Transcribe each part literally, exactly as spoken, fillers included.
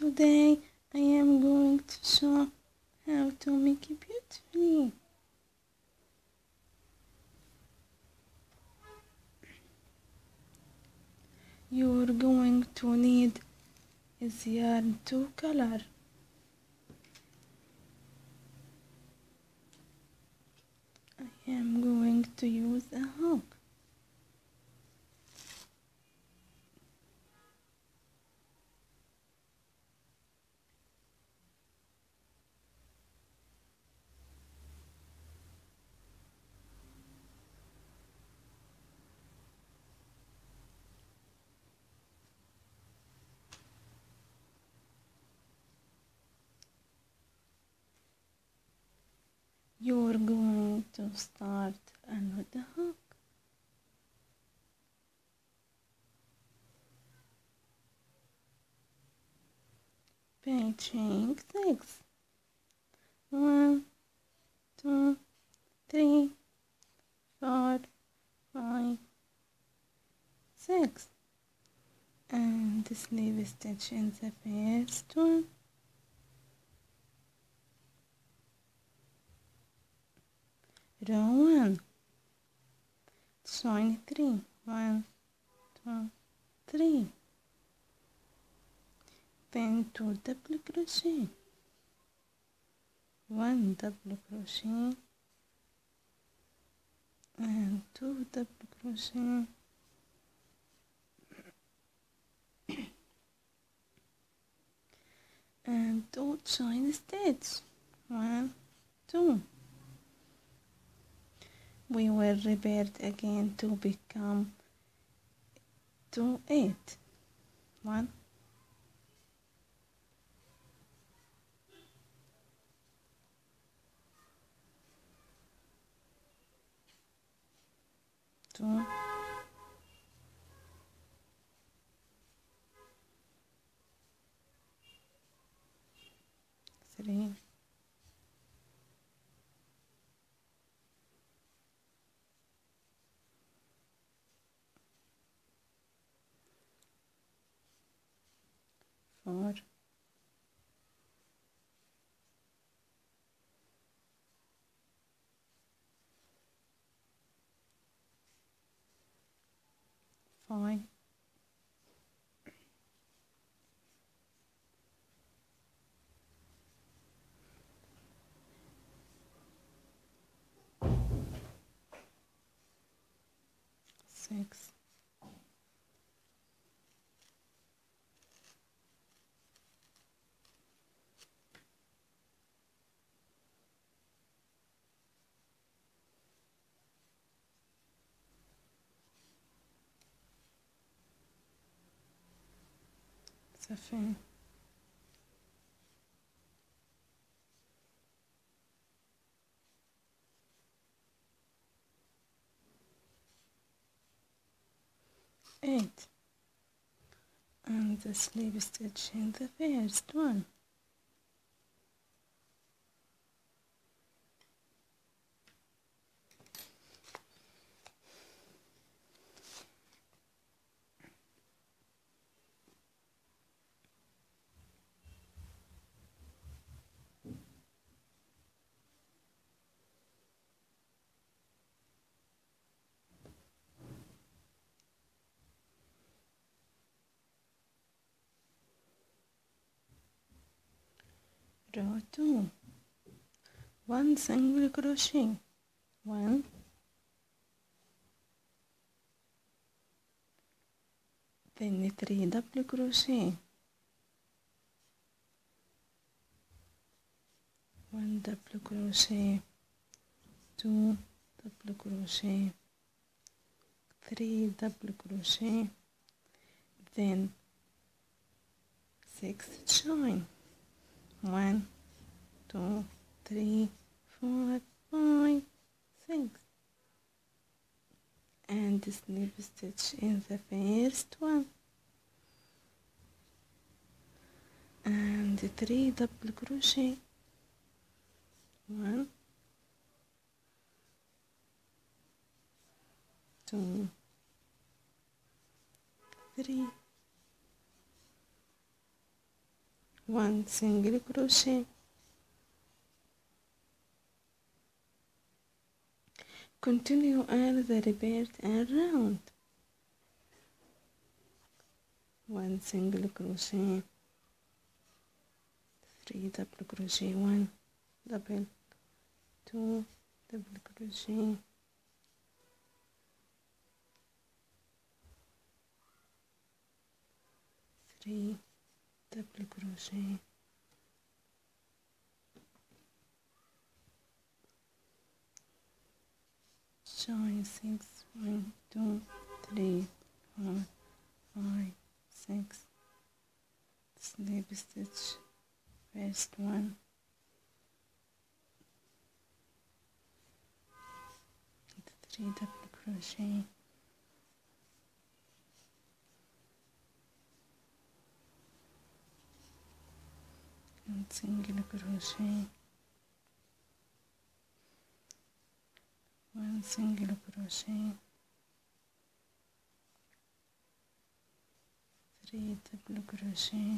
Today I am going to show how to make it beautifully. You're going to need is yarn to color. I am going to use a hook. You're going to start another hook. By chain six. One, two, three, four, five, six. And the sleeve stitch in the first one. Row one, chain three, one, two, three, then two double crochet, one double crochet, and two double crochet, and two chain stitch, one, two. We will repeat again to become two eight. One, two, three, four, five, six, seven, eight, and the sleeve stitch in the first one. Row two, one single crochet, one, then three double crochet, one double crochet, two double crochet, three double crochet, then six chain, one, two, three, four, five, six, and the slip stitch in the first one, and three double crochet, one, two, three, one single crochet, continue all the repeat around, one single crochet, three double crochet, one double, two double crochet, three double crochet, join six, one, two, three, four, five, six, slip stitch, first one, three double crochet, and single crochet, one single crochet, three double crochet,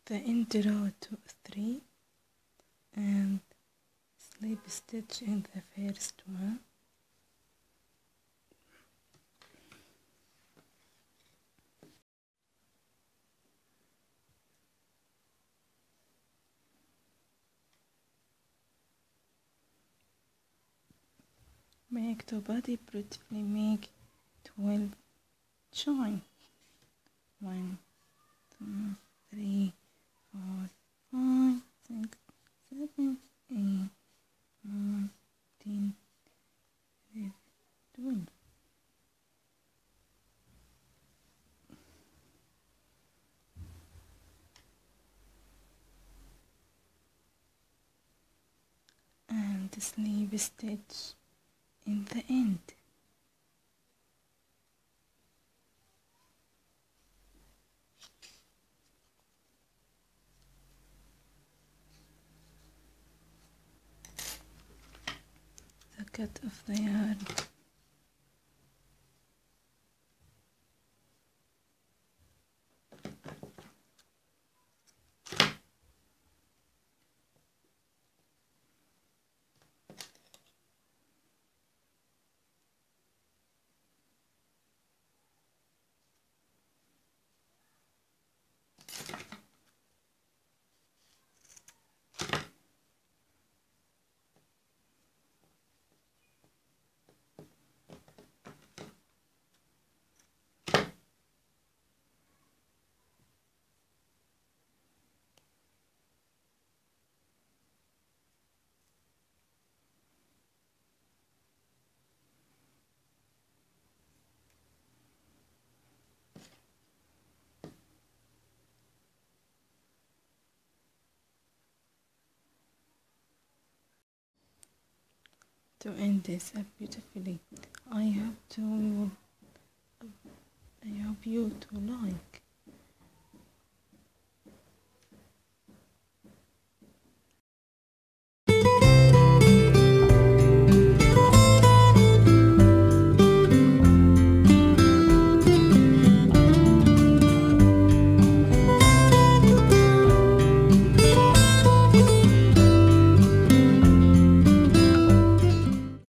the end row to three and slip stitch in the first one. Make the body beautifully. Make twelve join. One, two, three, four, five, six, seven, eight, nine, ten, eleven, twelve. And sleeve stitch in the end. The cut of the yarn. To end this up beautifully, I hope to I hope you to like